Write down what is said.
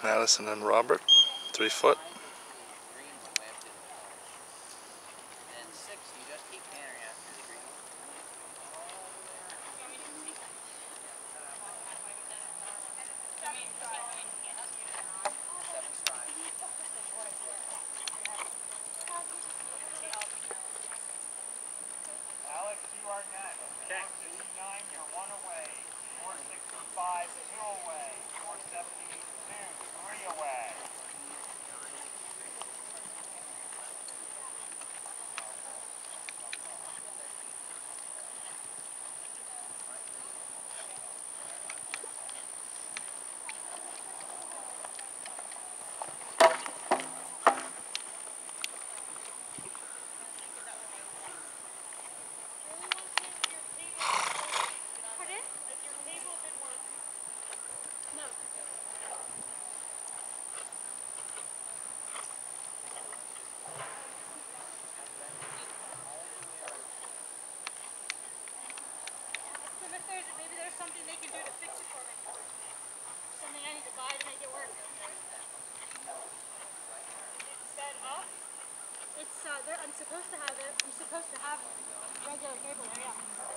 Madison and Robert, 3 foot. Alex, you are next. 469, you're 1 away. 465, 2 away. 472, 3 away. Maybe there's something they can do to fix it for me. Something I need to buy to make it work. It's set up. It's I'm supposed to have it. I'm supposed to have regular cable there, yeah.